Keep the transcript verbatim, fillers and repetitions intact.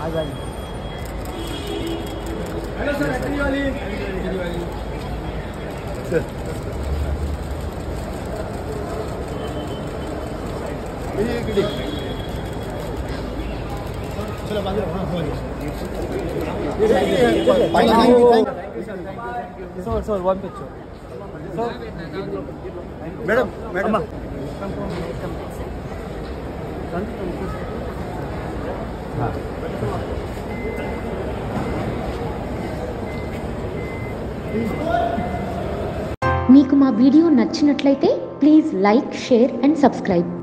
Hello sir, happy Diwali. Sir चलो बाजू sir sir one picture madam madam మీకు మా వీడియో నచ్చినట్లయితే please like, share and subscribe.